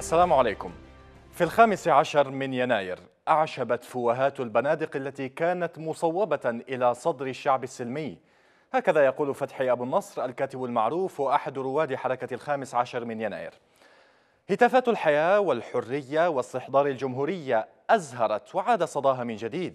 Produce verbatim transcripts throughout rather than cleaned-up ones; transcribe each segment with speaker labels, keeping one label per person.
Speaker 1: السلام عليكم. في الخامس عشر من يناير أعشبت فوهات البنادق التي كانت مصوبة إلى صدر الشعب السلمي. هكذا يقول فتحي أبو النصر الكاتب المعروف وأحد رواد حركة الخامس عشر من يناير. هتافات الحياة والحرية واستحضار الجمهورية أزهرت وعاد صداها من جديد.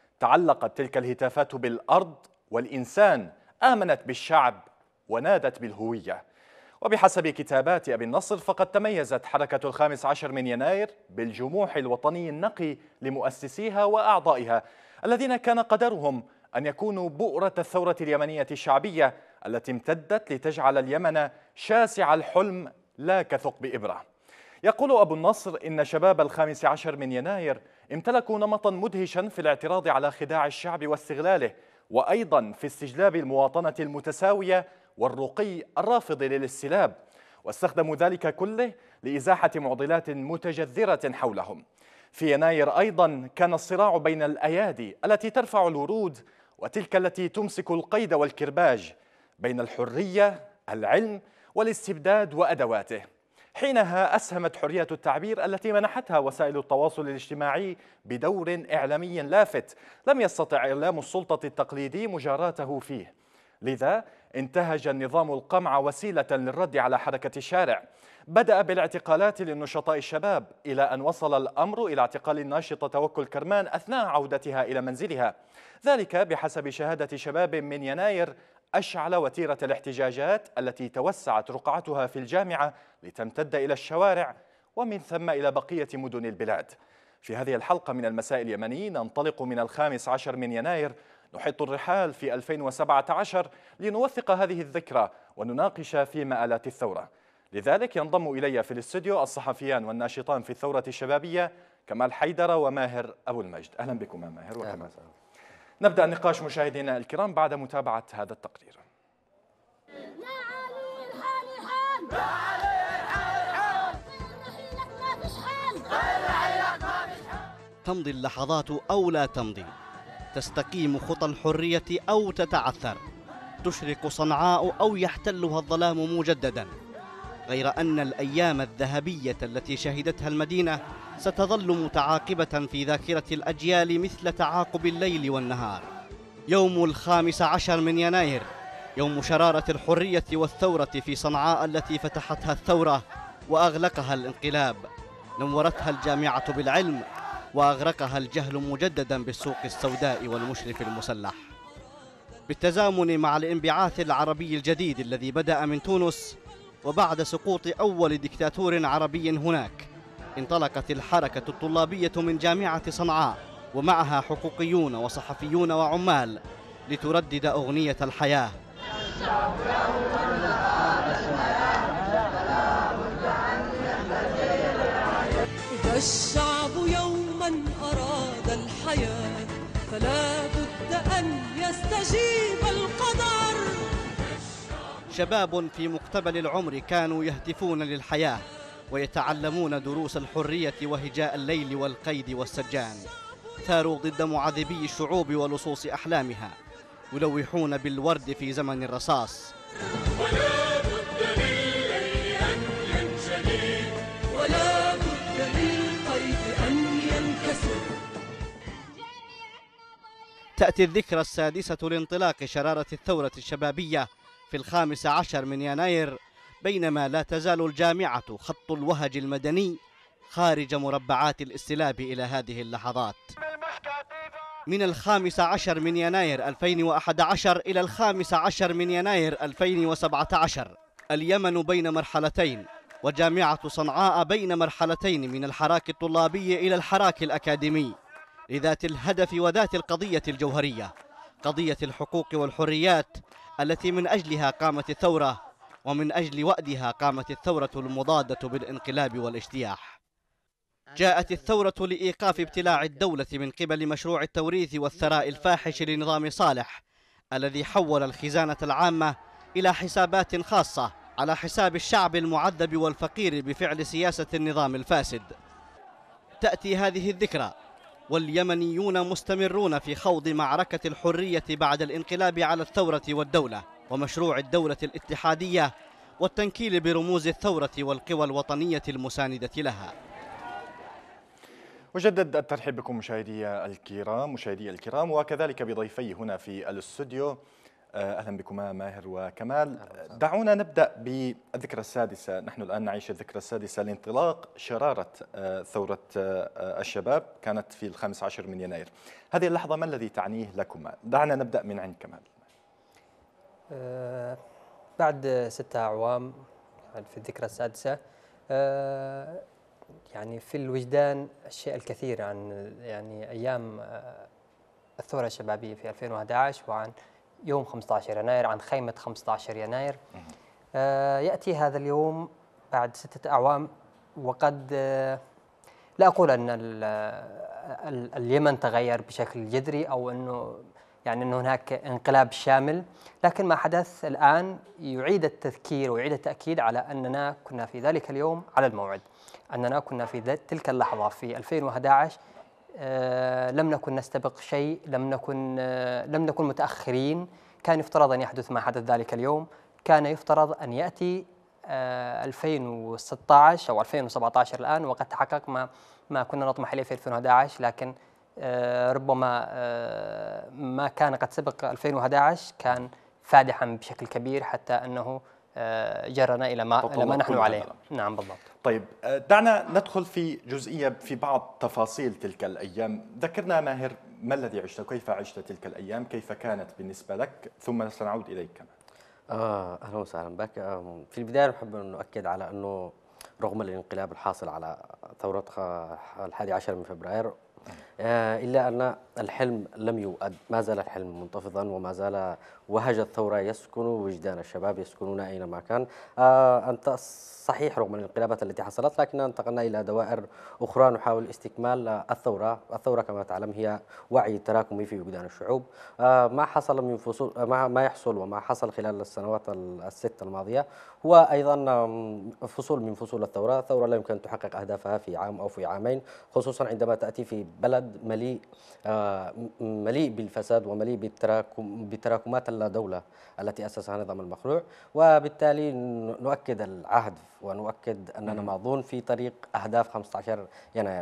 Speaker 1: تعلقت تلك الهتافات بالأرض والإنسان، آمنت بالشعب ونادت بالهوية. وبحسب كتابات أبي النصر فقد تميزت حركة الخامس عشر من يناير بالجموح الوطني النقي لمؤسسيها وأعضائها الذين كان قدرهم أن يكونوا بؤرة الثورة اليمنية الشعبية التي امتدت لتجعل اليمن شاسع الحلم لا كثقب إبرة. يقول أبو النصر إن شباب الخامس عشر من يناير امتلكوا نمطا مدهشا في الاعتراض على خداع الشعب واستغلاله، وأيضا في استجلاب المواطنة المتساوية والرقي الرافض للاستلاب، واستخدموا ذلك كله لإزاحة معضلات متجذرة حولهم. في يناير أيضا كان الصراع بين الأيادي التي ترفع الورود وتلك التي تمسك القيد والكرباج، بين الحرية، العلم، والاستبداد وأدواته. حينها أسهمت حرية التعبير التي منحتها وسائل التواصل الاجتماعي بدور إعلامي لافت لم يستطع إعلام السلطة التقليدي مجاراته فيه. لذا انتهج النظام القمع وسيلة للرد على حركة الشارع. بدأ بالاعتقالات للنشطاء الشباب إلى أن وصل الأمر إلى اعتقال الناشطة توكل كرمان أثناء عودتها إلى منزلها، ذلك بحسب شهادة شباب من يناير أشعل وتيرة الاحتجاجات التي توسعت رقعتها في الجامعة لتمتد إلى الشوارع ومن ثم إلى بقية مدن البلاد. في هذه الحلقة من المساء اليمني ننطلق من الخامس عشر من يناير، نحط الرحال في ألفين وسبعة عشر لنوثق هذه الذكرى ونناقش في مآلات الثورة. لذلك ينضم إلي في الاستوديو الصحفيان والناشطان في الثورة الشبابية كمال حيدر وماهر أبو المجد. أهلا بكم يا ماهر وكمال. نبدأ النقاش مشاهدينا الكرام بعد متابعة هذا التقرير.
Speaker 2: تمضي اللحظات أو لا تمضي، تستقيم خطى الحرية أو تتعثر، تشرق صنعاء أو يحتلها الظلام مجددا، غير أن الأيام الذهبية التي شهدتها المدينة ستظل متعاقبة في ذاكرة الأجيال مثل تعاقب الليل والنهار. يوم الخامس عشر من يناير يوم شرارة الحرية والثورة في صنعاء التي فتحتها الثورة وأغلقها الانقلاب، نورتها الجامعة بالعلم وأغرقها الجهل مجددا بالسوق السوداء والمشرف المسلح. بالتزامن مع الانبعاث العربي الجديد الذي بدأ من تونس وبعد سقوط أول دكتاتور عربي هناك، انطلقت الحركة الطلابية من جامعة صنعاء ومعها حقوقيون وصحفيون وعمال لتردد أغنية الحياة.
Speaker 3: إذا الشعب يوما أراد الحياة فلا بد أن يستجيب القدر.
Speaker 2: شباب في مقتبل العمر كانوا يهتفون للحياة ويتعلمون دروس الحرية وهجاء الليل والقيد والسجان، ثاروا ضد معذبي الشعوب ولصوص أحلامها، يلوحون بالورد في زمن الرصاص.
Speaker 3: ولا بد للليل أن ينجلي ولا بد للقيد أن ينكسر.
Speaker 2: تأتي الذكرى السادسة لانطلاق شرارة الثورة الشبابية في الخامس عشر من يناير، بينما لا تزال الجامعة خط الوهج المدني خارج مربعات الاستلاب إلى هذه اللحظات. من الخامس عشر من يناير ألفين وأحد عشر إلى الخامس عشر من يناير ألفين وسبعة عشر اليمن بين مرحلتين، وجامعة صنعاء بين مرحلتين من الحراك الطلابي إلى الحراك الأكاديمي، لذات الهدف وذات القضية الجوهرية، قضية الحقوق والحريات التي من أجلها قامت الثورة ومن أجل وأدها قامت الثورة المضادة بالانقلاب والاجتياح. جاءت الثورة لإيقاف ابتلاع الدولة من قبل مشروع التوريث والثراء الفاحش لنظام صالح الذي حول الخزانة العامة إلى حسابات خاصة على حساب الشعب المعذب والفقير بفعل سياسة النظام الفاسد. تأتي هذه الذكرى واليمنيون مستمرون في خوض معركة الحرية بعد الانقلاب على الثورة والدولة ومشروع الدولة الاتحادية والتنكيل برموز الثورة والقوى الوطنية المساندة لها.
Speaker 1: أجدد الترحيب بكم مشاهدي الكرام مشاهدي الكرام وكذلك بضيفي هنا في الاستوديو. أهلا بكما ماهر وكمال. دعونا نبدأ بالذكرى السادسة. نحن الآن نعيش الذكرى السادسة لانطلاق شرارة ثورة الشباب، كانت في الخامس عشر من يناير. هذه اللحظة ما الذي تعنيه لكما؟ دعنا نبدأ من عند كمال.
Speaker 4: أه بعد ستة أعوام في الذكرى السادسة، أه يعني في الوجدان الشيء الكثير عن يعني أيام الثورة الشبابية في ألفين وأحد عشر وعن يوم خمسة عشر يناير، عن خيمة خمسة عشر يناير. أه يأتي هذا اليوم بعد ستة أعوام، وقد أه لا أقول أن اليمن تغير بشكل جذري أو أنه يعني أن هناك انقلاب شامل، لكن ما حدث الآن يعيد التذكير ويعيد التأكيد على أننا كنا في ذلك اليوم على الموعد، أننا كنا في تلك اللحظة في ألفين وأحد عشر آه لم نكن نستبق شيء، لم نكن آه لم نكن متأخرين. كان يفترض أن يحدث ما حدث ذلك اليوم، كان يفترض أن يأتي آه ألفين وستة عشر أو ألفين وسبعة عشر الآن، وقد تحقق ما ما كنا نطمح إليه في ألفين وأحد عشر، لكن آه ربما آه ما كان قد سبق ألفين وأحد عشر كان فادحا بشكل كبير حتى أنه آه جرنا إلى ما إلى ما نحن عليه. نعم بالضبط.
Speaker 1: طيب دعنا ندخل في جزئية في بعض تفاصيل تلك الأيام. ذكرنا ماهر ما الذي عشت، كيف عشت تلك الأيام، كيف كانت بالنسبة لك، ثم سنعود إليك كمان.
Speaker 5: آه أهلا وسهلا بك. آه في البداية نحب أن نؤكد على أنه رغم الانقلاب الحاصل على ثورة الحادي عشر من فبراير، آه إلا أن الحلم لم يؤد، ما زال الحلم منتفضا وما زال وهج الثورة يسكن وجدان الشباب، يسكنون أينما كان. آه أنت صحيح رغم الانقلابات التي حصلت، لكننا انتقلنا إلى دوائر أخرى نحاول استكمال الثورة. الثورة كما تعلم هي وعي تراكمي في وجدان الشعوب. آه ما حصل من فصول ما, ما يحصل وما حصل خلال السنوات الست الماضية هو أيضا فصول من فصول الثورة. الثورة لا يمكن أن تحقق أهدافها في عام أو في عامين، خصوصا عندما تأتي في بلد مليء آه مليء بالفساد ومليء بالتراكم بتراكمات الدولة التي أسسها نظام المخلوع. وبالتالي نؤكد العهد ونؤكد أننا ماضون في طريق أهداف خمسة عشر يناير.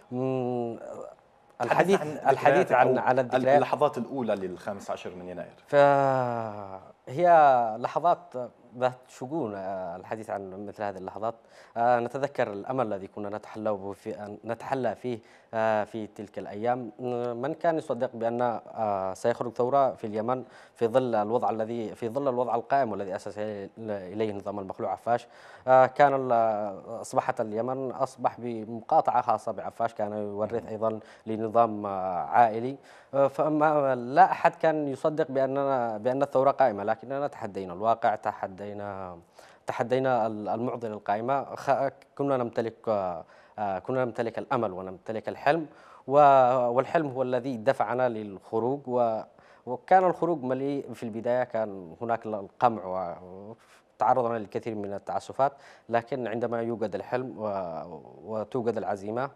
Speaker 1: الحديث عن الحديث عن
Speaker 5: عن الذكريات،
Speaker 1: اللحظات الأولى للخامس عشر من يناير،
Speaker 5: فهي لحظات ذات شجون. الحديث عن مثل هذه اللحظات نتذكر الأمل الذي كنا نتحلى في نتحلى فيه في تلك الأيام. من كان يصدق بأن سيخرج ثورة في اليمن في ظل الوضع الذي في ظل الوضع القائم والذي أسس إليه نظام المخلوع عفاش؟ كان أصبحت اليمن أصبح بمقاطعة خاصة بعفاش، كان يورث أيضا لنظام عائلي. فما لا أحد كان يصدق بأننا بأن الثورة قائمة، لكننا تحدينا الواقع، تحدينا تحدينا المعضلة القائمة. كنا نمتلك كنا نمتلك الأمل ونمتلك الحلم، والحلم هو الذي دفعنا للخروج. وكان الخروج مليء في البداية، كان هناك القمع وتعرضنا للكثير من التعسفات، لكن عندما يوجد الحلم وتوجد العزيمة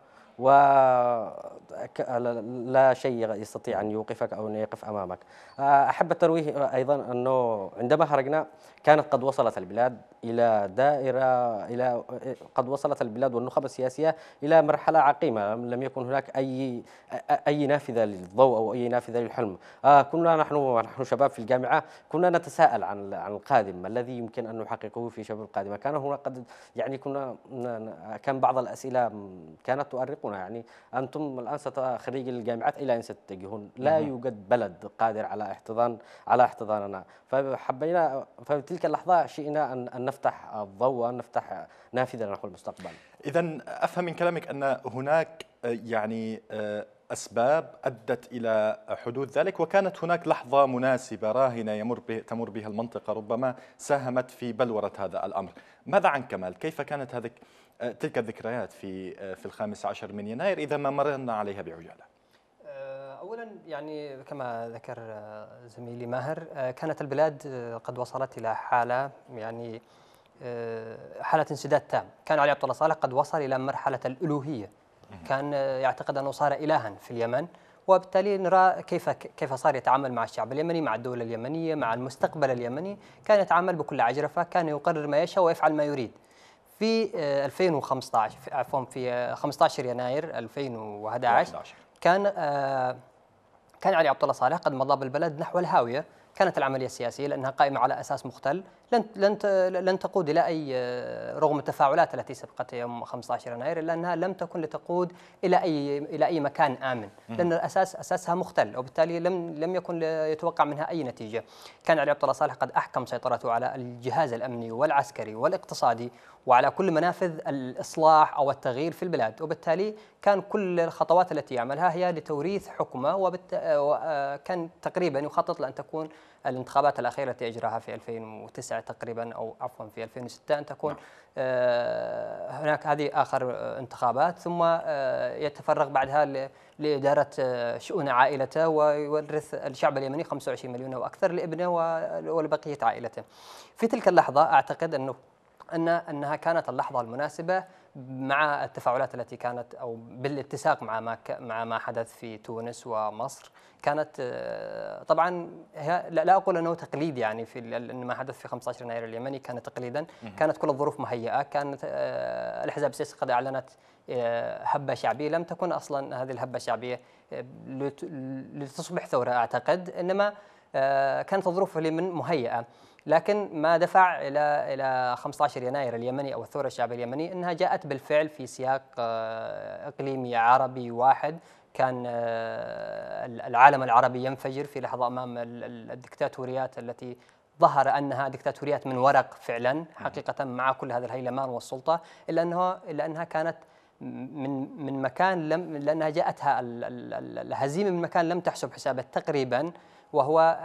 Speaker 5: ولا شيء يستطيع أن يوقفك أو أن يقف أمامك. أحب الترويه أيضا أنه عندما خرجنا كانت قد وصلت البلاد إلى دائرة إلى قد وصلت البلاد والنخب السياسية إلى مرحلة عقيمة، لم يكن هناك أي أي نافذة للضوء أو أي نافذة للحلم. كنا نحن نحن شباب في الجامعة كنا نتساءل عن عن القادم، ما الذي يمكن أن نحققه في شباب القادمة. كان هنا قد يعني كنا كان بعض الأسئلة كانت تؤرقنا، يعني أنتم الآن خريجي الجامعات إلى أين ستتجهون؟ لا يوجد بلد قادر على احتضان على احتضاننا. فحبينا في تلك اللحظة شئنا أن أن نفتح الضوء وأن نفتح نافذة نحو المستقبل.
Speaker 1: إذن أفهم من كلامك أن هناك يعني أسباب أدت إلى حدوث ذلك، وكانت هناك لحظة مناسبة راهنة يمر به تمر بها المنطقة ربما ساهمت في بلورة هذا الأمر. ماذا عن كمال؟ كيف كانت هذه تلك الذكريات في في الخامس عشر من يناير إذا ما مررنا عليها بعجالة؟
Speaker 4: أولا يعني كما ذكر زميلي ماهر، كانت البلاد قد وصلت إلى حالة يعني حالة انسداد تام. كان علي عبد الله صالح قد وصل إلى مرحلة الألوهية، كان يعتقد أنه صار إلها في اليمن، وبالتالي نرى كيف كيف صار يتعامل مع الشعب اليمني، مع الدولة اليمنية، مع المستقبل اليمني. كان يتعامل بكل عجرفة، كان يقرر ما يشاء ويفعل ما يريد. في ألفين وخمسة عشر في عفوا في خمسة عشر يناير ألفين وأحد عشر كان كان علي عبد الله صالح قد مضى بالبلد نحو الهاوية. كانت العملية السياسية لأنها قائمة على أساس مختل، لن لن لن تقود إلى أي، رغم التفاعلات التي سبقت يوم خمسة عشر يناير، إلا أنها لم تكن لتقود إلى أي إلى أي مكان آمن، لأن الأساس أساسها مختل، وبالتالي لم لم يكن يتوقع منها أي نتيجة. كان علي عبد الله صالح قد أحكم سيطرته على الجهاز الأمني والعسكري والاقتصادي وعلى كل منافذ الإصلاح أو التغيير في البلاد، وبالتالي كان كل الخطوات التي يعملها هي لتوريث حكمه، وكان تقريبا يخطط لأن تكون الانتخابات الأخيرة التي أجراها في ألفين وتسعة تقريبا، أو عفوا في ألفين وستة، أن تكون آه هناك هذه آخر انتخابات، ثم آه يتفرغ بعدها لإدارة آه شؤون عائلته، ويورث الشعب اليمني خمسة وعشرين مليون أو أكثر لابنه ولبقية عائلته. في تلك اللحظة أعتقد أنه أن أنها كانت اللحظة المناسبة مع التفاعلات التي كانت، أو بالاتساق مع ما مع ما حدث في تونس ومصر. كانت طبعا لا أقول أنه تقليد، يعني في ما حدث في خمسة عشر يناير اليمني كان تقليدا، كانت كل الظروف مهيئة. كانت الأحزاب السياسية قد أعلنت هبة شعبية، لم تكن أصلا هذه الهبة الشعبية لتصبح ثورة أعتقد، إنما كانت الظروف من مهيئة. لكن ما دفع إلى إلى خمسة عشر يناير اليمني أو الثورة الشعبية اليمنية أنها جاءت بالفعل في سياق إقليمي عربي واحد. كان العالم العربي ينفجر في لحظة أمام الدكتاتوريات التي ظهر أنها دكتاتوريات من ورق فعلا حقيقة، مع كل هذا الهيلمان والسلطة، إلا أنها إلا أنها كانت من من مكان لم لأنها جاءتها الهزيمة من مكان لم تحسب حسابه تقريبا، وهو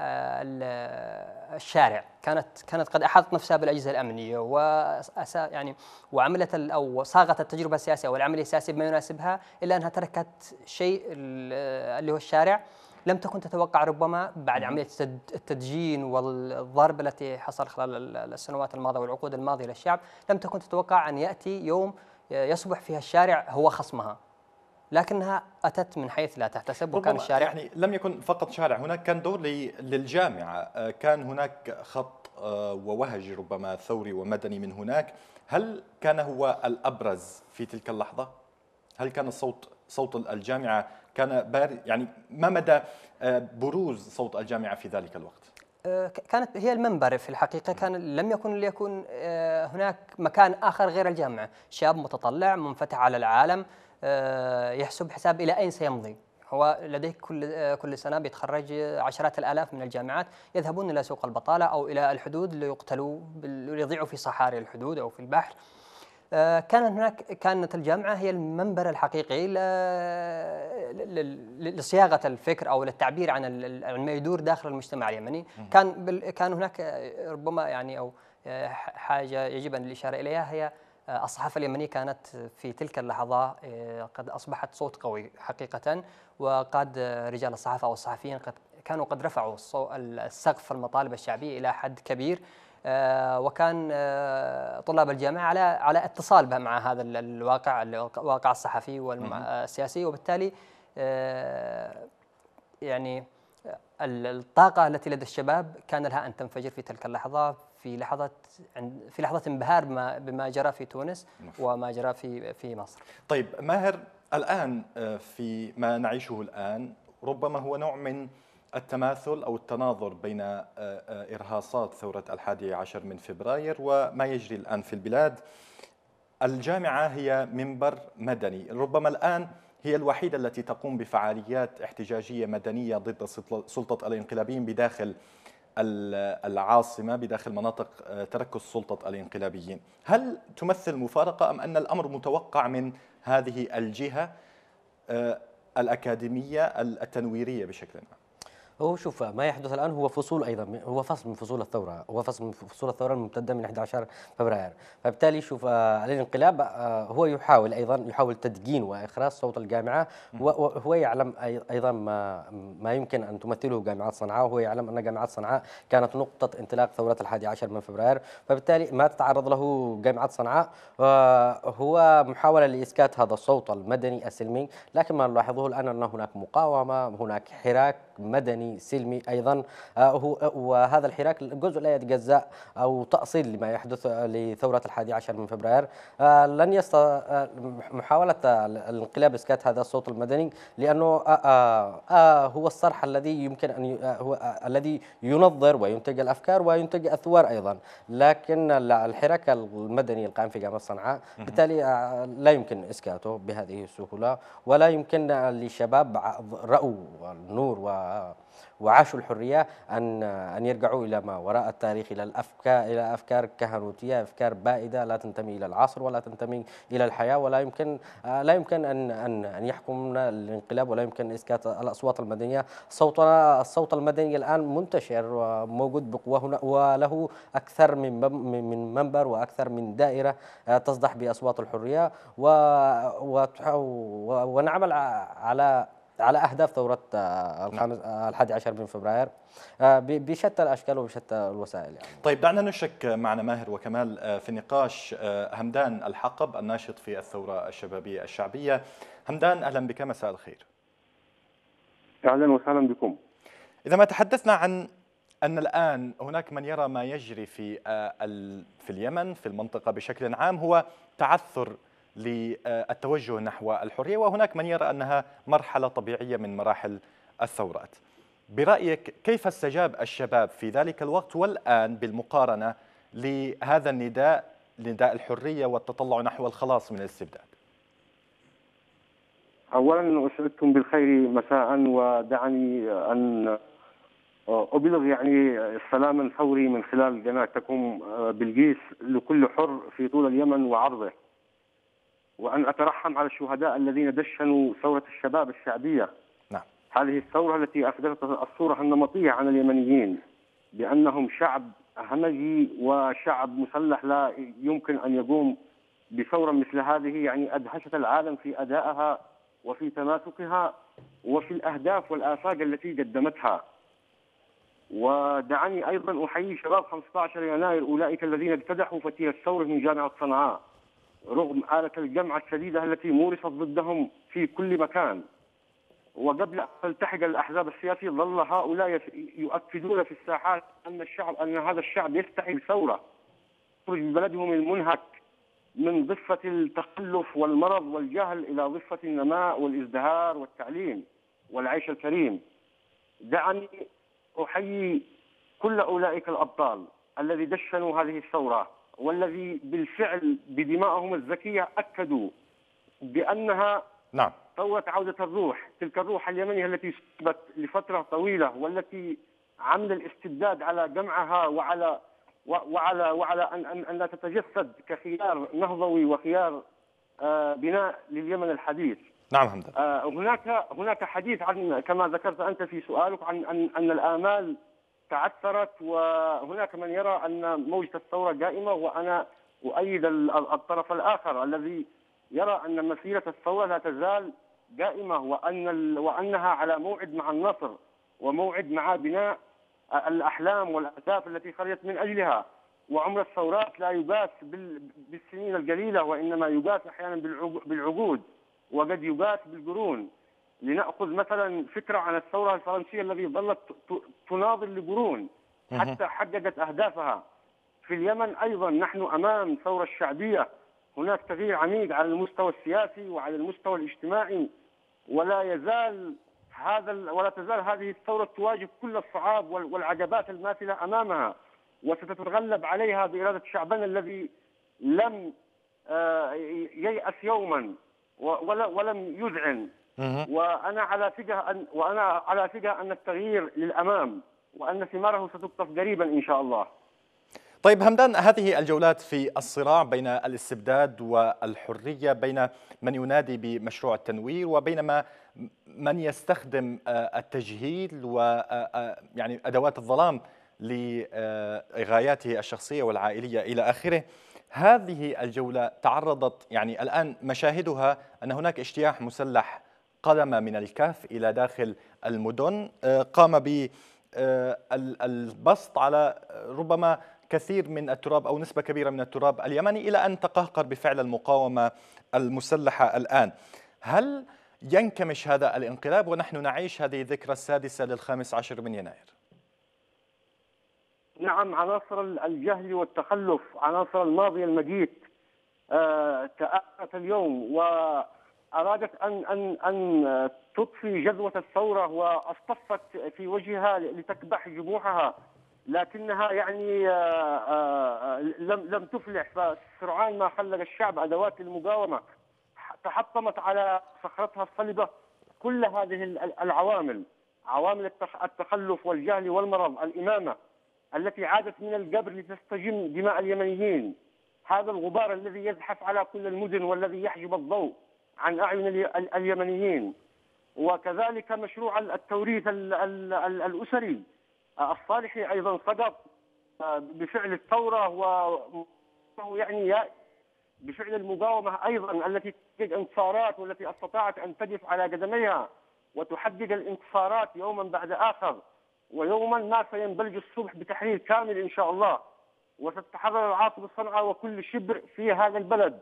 Speaker 4: الشارع. كانت كانت قد احاطت نفسها بالاجهزه الامنيه و يعني وعملت او صاغت التجربه السياسيه او العمليه السياسيه بما يناسبها، الا انها تركت شيء اللي هو الشارع. لم تكن تتوقع ربما بعد عمليه التدجين والضرب التي حصل خلال السنوات الماضيه والعقود الماضيه للشعب، لم تكن تتوقع ان ياتي يوم يصبح فيها الشارع هو خصمها، لكنها أتت من حيث لا تحتسب. وكان الشارع
Speaker 1: يعني لم يكن فقط شارع، هناك كان دور للجامعة، كان هناك خط ووهج ربما ثوري ومدني من هناك. هل كان هو الأبرز في تلك اللحظة؟ هل كان الصوت صوت الجامعة كان بارز؟ يعني ما مدى بروز صوت الجامعة في ذلك الوقت؟
Speaker 4: كانت هي المنبر في الحقيقة. كان لم يكن ليكن هناك مكان آخر غير الجامعة. شاب متطلع منفتح على العالم، يحسب حساب إلى أين سيمضي. هو لديه كل كل سنة بيتخرج عشرات الآلاف من الجامعات، يذهبون إلى سوق البطالة أو إلى الحدود ليقتلوا ليضيعوا في صحاري الحدود أو في البحر. كانت هناك كانت الجامعة هي المنبر الحقيقي لصياغة الفكر أو للتعبير عن ما يدور داخل المجتمع اليمني. كان كان هناك ربما يعني أو حاجة يجب أن الإشارة إليها، هي الصحافة اليمنية كانت في تلك اللحظة قد أصبحت صوت قوي حقيقة، وقد رجال الصحافة أو الصحفيين قد كانوا قد رفعوا السقف المطالب الشعبية إلى حد كبير، وكان طلاب الجامعة على على اتصال مع هذا الواقع الواقع الصحفي والسياسي، وبالتالي يعني الطاقة التي لدى الشباب كان لها أن تنفجر في تلك اللحظة، في لحظة في لحظة انبهار بما, بما جرى في تونس وما جرى في في مصر.
Speaker 1: طيب ماهر، الآن في ما نعيشه الآن ربما هو نوع من التماثل أو التناظر بين إرهاصات ثورة الحادي عشر من فبراير وما يجري الآن في البلاد. الجامعة هي منبر مدني، ربما الآن هي الوحيدة التي تقوم بفعاليات احتجاجية مدنية ضد سلطة الانقلابيين بداخل العاصمة، بداخل مناطق تركز سلطة الانقلابيين. هل تمثل مفارقة أم أن الأمر متوقع من هذه الجهة الأكاديمية التنويرية بشكل ما؟
Speaker 5: هو شوف ما يحدث الآن هو فصول أيضا، هو فصل من فصول الثورة، هو فصل من فصول الثورة الممتدة من أحد عشر فبراير. فبالتالي شوف آه، الانقلاب آه، هو يحاول أيضا يحاول تدجين وإخراج صوت الجامعة، وهو يعلم أي- أيضا ما ما يمكن أن تمثله جامعة صنعاء، وهو يعلم أن جامعة صنعاء كانت نقطة انطلاق ثورة الحادي عشر من فبراير. فبالتالي ما تتعرض له جامعة صنعاء آه، هو محاولة لإسكات هذا الصوت المدني السلمي. لكن ما نلاحظه الآن أن هناك مقاومة، هناك حراك مدني سلمي أيضا. آه، هو وهذا الحراك جزء لا يتجزأ أو تأصيل لما يحدث لثورة الحادي عشر من فبراير. آه، لن يستطيع محاولة الانقلاب إسكات هذا الصوت المدني، لأنه آه، آه، آه، هو الصرح الذي يمكن أن ي- آه، هو آه، الذي ينظر وينتج الأفكار وينتج أثوار أيضا. لكن الحراك المدني القائم في جامعة صنعاء بالتالي آه، لا يمكن إسكاته بهذه السهولة، ولا يمكن للشباب رأوا النور و وعاشوا الحرية أن أن يرجعوا إلى ما وراء التاريخ، إلى الأفكار، إلى أفكار كهنوتية، أفكار بائدة لا تنتمي إلى العصر ولا تنتمي إلى الحياة. ولا يمكن آه، لا يمكن أن أن أن يحكمنا الانقلاب، ولا يمكن إسكات الأصوات المدنية. صوتنا الصوت المدني الآن منتشر وموجود بقوة هنا، وله أكثر من بم- من من منبر وأكثر من دائرة آه، تصدح بأصوات الحرية، و وتح- و- ونعمل ع- على على أهداف ثورة آه،
Speaker 1: نعم.
Speaker 5: الخامس آه، الحادي عشر من فبراير آه، ب- بشتى الأشكال وبشتى الوسائل يعني.
Speaker 1: طيب دعنا نشرك معنا ماهر وكمال آه، في نقاش آه، همدان الحقب الناشط في الثورة الشبابية الشعبية. همدان أهلا بك، مساء الخير.
Speaker 6: اهلا وسهلا بكم.
Speaker 1: إذا ما تحدثنا عن أن الآن هناك من يرى ما يجري في آه، ال- في اليمن في المنطقة بشكل عام هو تعثر للتوجه نحو الحرية، وهناك من يرى أنها مرحلة طبيعية من مراحل الثورات. برأيك كيف استجاب الشباب في ذلك الوقت والآن بالمقارنة لهذا النداء، نداء الحرية والتطلع نحو الخلاص من الاستبداد؟
Speaker 6: اولا اسعدكم بالخير مساء، ودعني ان ابلغ يعني سلاما فوري من خلال قناتكم بلقيس لكل حر في طول اليمن وعرضه، وان اترحم على الشهداء الذين دشنوا ثوره الشباب الشعبيه.
Speaker 1: نعم.
Speaker 6: هذه الثوره التي افقدت الصوره النمطيه عن اليمنيين بانهم شعب همجي وشعب مسلح لا يمكن ان يقوم بثوره مثل هذه، يعني ادهشت العالم في ادائها وفي تماسكها وفي الاهداف والافاق التي قدمتها. ودعني ايضا احيي شباب خمسة عشر يناير، اولئك الذين اجتدحوا فتيل الثوره من جامعه صنعاء رغم آلة الجمع الشديدة التي مورست ضدهم في كل مكان. وقبل أن تلتحق الأحزاب السياسية ظل هؤلاء يؤكدون في الساحات أن الشعب أن هذا الشعب يستحي بثورة يخرج ببلدهم المنهك من ضفة التخلف والمرض والجهل إلى ضفة النماء والازدهار والتعليم والعيش الكريم. دعني أحيي كل أولئك الأبطال الذي دشنوا هذه الثورة، والذي بالفعل بدمائهم الزكية أكدوا بأنها
Speaker 1: نعم.
Speaker 6: ثورة عودة الروح، تلك الروح اليمنية التي سبت لفترة طويلة، والتي عمل الاستبداد على جمعها وعلى وعلى وعلى أن أن أن لا تتجسد كخيار نهضوي وخيار آه بناء لليمن الحديث.
Speaker 1: نعم همدان.
Speaker 6: آه هناك هناك حديث عن كما ذكرت أنت في سؤالك عن أن أن الآمال تعثرت، وهناك من يرى أن موجة الثورة قائمة، وأنا أؤيد الطرف الآخر الذي يرى أن مسيرة الثورة لا تزال قائمة، وأن وأنها على موعد مع النصر وموعد مع بناء الأحلام والأهداف التي خرجت من أجلها. وعمر الثورات لا يقاس بالسنين القليلة، وإنما يقاس أحيانا بالعقود، وقد يقاس بالقرون. لنأخذ مثلا فكرة عن الثورة الفرنسية التي ظلت تناضل لقرون حتى حققت أهدافها. في اليمن أيضا نحن أمام ثورة شعبية، هناك تغيير عميق على المستوى السياسي وعلى المستوى الاجتماعي، ولا يزال هذا ولا تزال هذه الثورة تواجه كل الصعاب والعقبات الماثلة أمامها، وستتغلب عليها بإرادة شعبنا الذي لم ييأس يوما ولم يذعن. وأنا على ثقة أن وأنا على ثقة أن التغيير للأمام، وأن ثماره ستقطف قريبا إن شاء الله.
Speaker 1: طيب همدان، هذه الجولات في الصراع بين الاستبداد والحرية، بين من ينادي بمشروع التنوير وبين ما من يستخدم التجهيل و يعني أدوات الظلام لغاياته الشخصية والعائلية إلى آخره. هذه الجولة تعرضت يعني الآن مشاهدها أن هناك اجتياح مسلح قدم من الكهف إلى داخل المدن، قام بالبسط على ربما كثير من التراب أو نسبة كبيرة من التراب اليمني إلى أن تقهقر بفعل المقاومة المسلحة الآن. هل ينكمش هذا الانقلاب ونحن نعيش هذه الذكرى السادسة للخامس عشر من يناير؟
Speaker 6: نعم، عناصر الجهل والتخلف، عناصر الماضي المجيد آه، تآلت اليوم وأرادت أن أن أن تطفي جذوة الثورة واصطفت في وجهها لتكبح جموحها، لكنها يعني آه، آه، لم لم تفلح. فسرعان ما خلق الشعب أدوات المقاومة تحطمت على صخرتها الصلبة كل هذه العوامل، عوامل التخلف والجهل والمرض، الإمامة التي عادت من القبر لتستجم دماء اليمنيين، هذا الغبار الذي يزحف على كل المدن والذي يحجب الضوء عن أعين اليمنيين، وكذلك مشروع التوريث الأسري الصالحي أيضا سقط بفعل الثورة، و يعني بفعل المقاومة أيضا التي تحقق انتصارات والتي استطاعت أن تقف على قدميها وتحقق الانتصارات يوما بعد آخر، ويوما ما سينبلج الصبح بتحرير كامل إن شاء الله، وستتحرر العاصمة صنعاء وكل شبر في هذا البلد،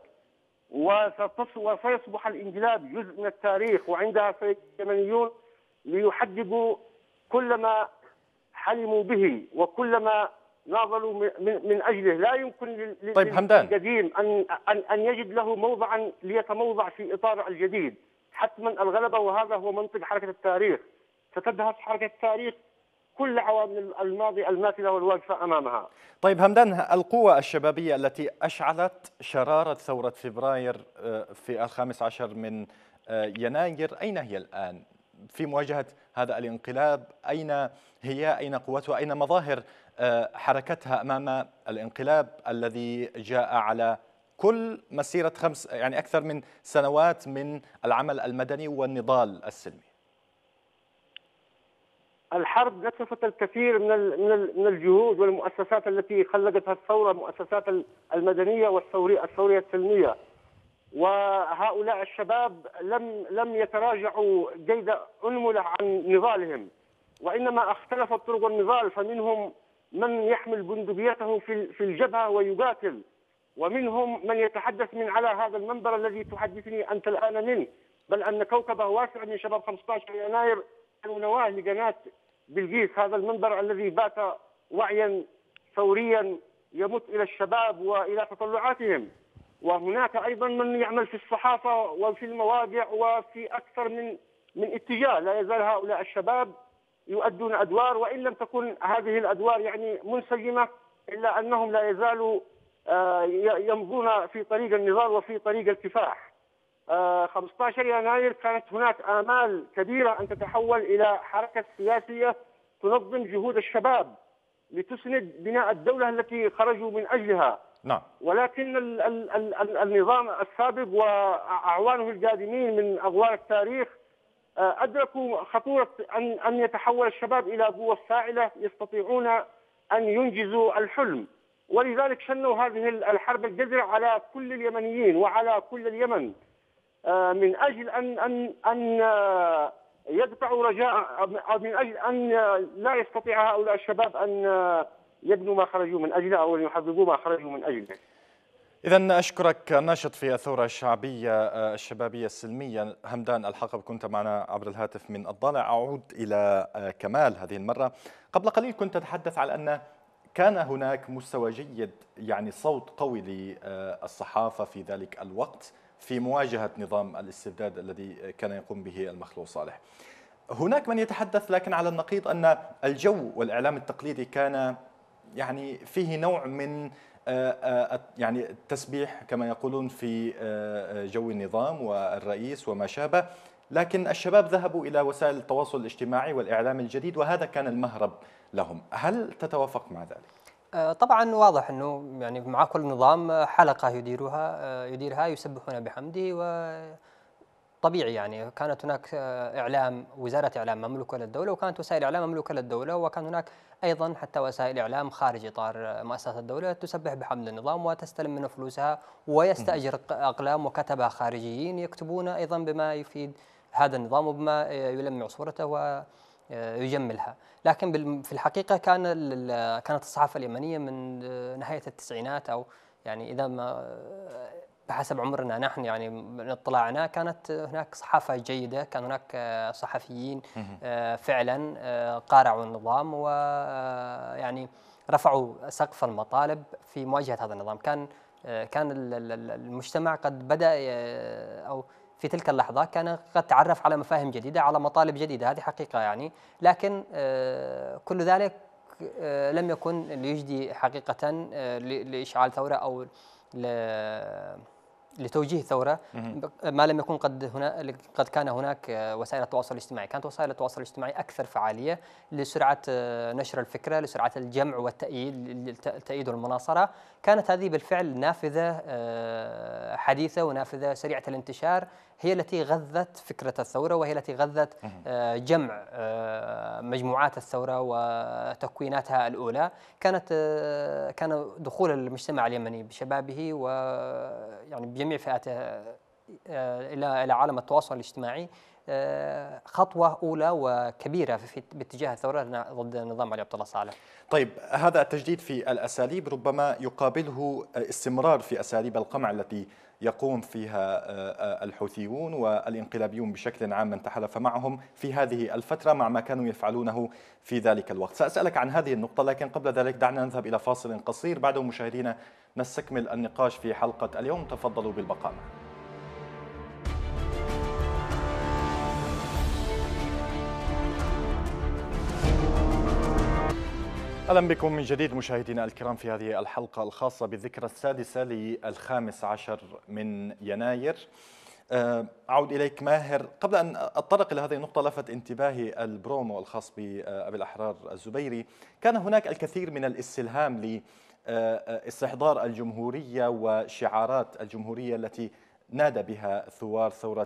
Speaker 6: وسيصبح الانقلاب جزء من التاريخ، وعندها اليمنيون ليحققوا كل ما حلموا به وكل ما ناضلوا من اجله. لا يمكن
Speaker 1: طيب
Speaker 6: للقديم ان ان ان يجد له موضعا ليتموضع في اطار الجديد، حتما الغلبه، وهذا هو منطق حركه التاريخ. ستدهس حركه التاريخ كل عوامل الماضي الماثله والواقفه امامها.
Speaker 1: طيب همدان، القوى الشبابيه التي اشعلت شراره ثوره فبراير في الخامس عشر من يناير، اين هي الان في مواجهه هذا الانقلاب؟ اين هي؟ اين قوتها؟ اين مظاهر حركتها امام الانقلاب الذي جاء على كل مسيره خمس يعني اكثر من سنوات من العمل المدني والنضال السلمي؟
Speaker 6: الحرب نسفت الكثير من من الجهود والمؤسسات التي خلقتها الثوره، المؤسسات المدنيه والثوريه الثوريه السلميه، وهؤلاء الشباب لم لم يتراجعوا قيد انمله عن نضالهم، وانما اختلفت طرق النضال، فمنهم من يحمل بندقيته في في الجبهه ويقاتل، ومنهم من يتحدث من على هذا المنبر الذي تحدثني انت الان منه، بل ان كوكبه واسع من شباب خمسة عشر يناير كانوا نواه لقناه بلقيس، هذا المنبر الذي بات وعيا ثوريا يمت الى الشباب والى تطلعاتهم. وهناك ايضا من يعمل في الصحافه وفي المواقع وفي اكثر من من اتجاه. لا يزال هؤلاء الشباب يؤدون ادوار، وان لم تكن هذه الادوار يعني منسجمه، الا انهم لا يزالوا يمضون في طريق النضال وفي طريق الكفاح. خمسة عشر يناير كانت هناك آمال كبيرة أن تتحول إلى حركة سياسية تنظم جهود الشباب لتسند بناء الدولة التي خرجوا من أجلها.
Speaker 1: نعم.
Speaker 6: ولكن ال ال ال النظام السابق وأعوانه القادمين من أغوار التاريخ أدركوا خطورة أن أن يتحول الشباب إلى قوة فاعلة يستطيعون أن ينجزوا الحلم، ولذلك شنوا هذه الحرب الجذرة على كل اليمنيين وعلى كل اليمن من اجل ان ان ان يدفعوا رجاء، من اجل ان لا يستطيع هؤلاء الشباب ان يبنوا ما خرجوا من اجله او ان يحققوا ما خرجوا من اجله.
Speaker 1: إذا أشكرك الناشط في الثورة الشعبية الشبابية السلمية همدان الحقب، كنت معنا عبر الهاتف من الضالع. أعود إلى كمال هذه المرة. قبل قليل كنت أتحدث على أن كان هناك مستوى جيد، يعني صوت قوي للصحافة في ذلك الوقت في مواجهة نظام الاستبداد الذي كان يقوم به المخلوع صالح. هناك من يتحدث لكن على النقيض أن الجو والإعلام التقليدي كان يعني فيه نوع من يعني التسبيح كما يقولون في جو النظام والرئيس وما شابه، لكن الشباب ذهبوا إلى وسائل التواصل الاجتماعي والإعلام الجديد وهذا كان المهرب لهم. هل تتوافق مع ذلك؟
Speaker 4: آه، طبعا واضح انه يعني مع كل نظام حلقه يديرها آه، يديرها يسبحون بحمده. طبيعي يعني كانت هناك آه، إعلام، وزارة إعلام مملوكة للدولة، وكانت وسائل إعلام مملوكة للدولة، وكان هناك أيضا حتى وسائل إعلام خارج إطار آه، مؤسسات الدولة تسبح بحمد النظام وتستلم منه فلوسها، ويستأجر ق- أقلام وكتبة خارجيين يكتبون أيضا بما يفيد هذا النظام وبما آه، يلمع صورته ويجملها. لكن بال- في الحقيقة كان ال- كانت الصحافة اليمنية من آه، نهاية التسعينات، أو يعني إذا ما بحسب عمرنا نحن يعني من اطلاعنا، كانت هناك صحافة جيدة، كان هناك آه، صحفيين آه، فعلا آه، قارعوا النظام ويعني رفعوا سقف المطالب في مواجهة هذا النظام. كان آه، كان ال- ال- ال- المجتمع قد بدأ آه، أو في تلك اللحظة كان قد تعرف على مفاهيم جديدة، على مطالب جديدة، هذه حقيقة يعني. لكن آه، كل ذلك آه، لم يكن ليجدي حقيقة آه، ل- لإشعال ثورة أو ل- لتوجيه ثورة، ما لم يكن قد هنا قد كان هناك آه، وسائل التواصل الاجتماعي. كانت وسائل التواصل الاجتماعي أكثر فعالية لسرعة آه، نشر الفكرة، لسرعة الجمع والتأييد، الت- التأييد والمناصرة. كانت هذه بالفعل نافذة آه، حديثة ونافذة سريعة الانتشار، هي التي غذت فكرة الثورة، وهي التي غذت آه، جمع آه، مجموعات الثورة وتكويناتها الأولى. كانت آه، كان دخول المجتمع اليمني بشبابه ويعني بجميع فئاته آه، الى الى عالم التواصل الاجتماعي آه، خطوه اولى وكبيره في باتجاه الثوره ضد نظام علي عبد الله صالح.
Speaker 1: طيب، هذا التجديد في الأساليب ربما يقابله استمرار في أساليب القمع التي يقوم فيها الحوثيون والانقلابيون بشكل عام من تحالف معهم في هذه الفترة مع ما كانوا يفعلونه في ذلك الوقت. سأسألك عن هذه النقطة، لكن قبل ذلك دعنا نذهب إلى فاصل قصير، بعده مشاهدينا نستكمل النقاش في حلقة اليوم. تفضلوا بالبقاء معنا. أهلا بكم من جديد مشاهدينا الكرام في هذه الحلقة الخاصة بالذكرى السادسة للخامس عشر من يناير. أعود إليك ماهر. قبل أن أتطرق إلى هذه النقطة، لفت انتباهي البرومو الخاص بأبي الأحرار الزبيري. كان هناك الكثير من الاستلهام لاستحضار الجمهورية وشعارات الجمهورية التي نادى بها ثوار ثورة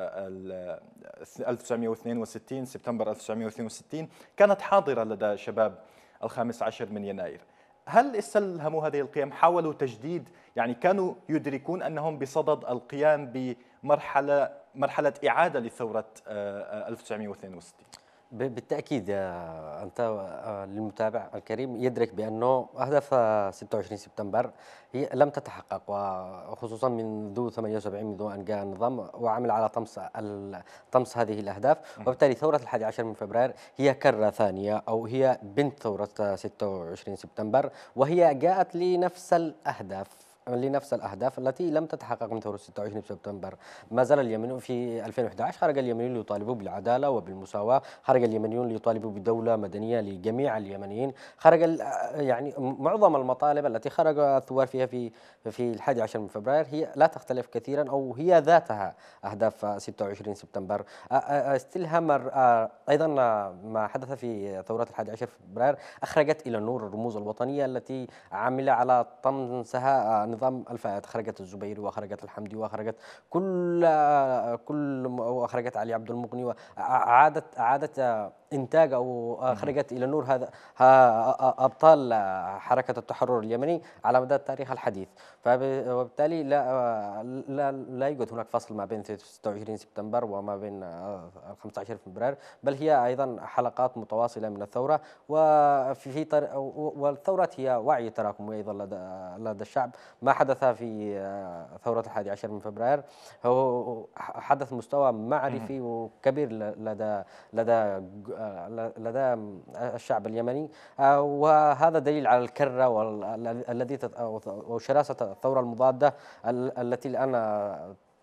Speaker 1: ألف وتسعمئة واثنين وستين، سبتمبر ألف وتسعمئة واثنين وستين، كانت حاضرة لدى شباب الخامس عشر من يناير. هل استلهموا هذه القيم؟ حاولوا تجديد، يعني كانوا يدركون أنهم بصدد القيام بمرحلة مرحلة إعادة لثورة ألف وتسعمئة واثنين وستين؟
Speaker 5: بالتأكيد أنت للمتابع الكريم يدرك بأنه أهداف ستة وعشرين سبتمبر هي لم تتحقق، وخصوصا منذ ثمانية وسبعين، منذ أن جاء النظام وعمل على طمس طمس هذه الأهداف. وبالتالي ثورة الحادي عشر من فبراير هي كرة ثانية، أو هي بنت ثورة ستة وعشرين سبتمبر، وهي جاءت لنفس الأهداف لنفس الأهداف التي لم تتحقق من ثورة ستة وعشرين سبتمبر. ما زال اليمنيون في ألفين وأحد عشر، خرج اليمنيون ليطالبوا بالعدالة وبالمساواة، خرج اليمنيون ليطالبوا بدولة مدنية لجميع اليمنيين، خرج يعني معظم المطالب التي خرج الثوار فيها في في الحادي عشر من فبراير هي لا تختلف كثيرا، أو هي ذاتها أهداف ستة وعشرين سبتمبر. استلهم أيضا ما حدث في ثورة الحادي عشر في فبراير، أخرجت إلى النور الرموز الوطنية التي عمل على طمسها نظام الفئات. خرجت الزبيري، وخرجت الحمدي، وخرجت كل كل وخرجت علي عبد المغني، وأعادت أعادت إنتاج أو خرجت إلى النور هذا أبطال حركة التحرر اليمني على مدى التاريخ الحديث. وبالتالي لا لا لا يوجد هناك فصل ما بين ستة وعشرين سبتمبر وما بين خمسة عشر فبراير، بل هي أيضا حلقات متواصلة من الثورة. وفي في طر... والثورة هي وعي تراكمي أيضا لدى لدى الشعب. ما حدث في ثورة الحادي عشر من فبراير هو حدث مستوى معرفي وكبير لدى لدى لدى الشعب اليمني، وهذا دليل على الكرة الذي وشراسة الثورة المضادة التي الآن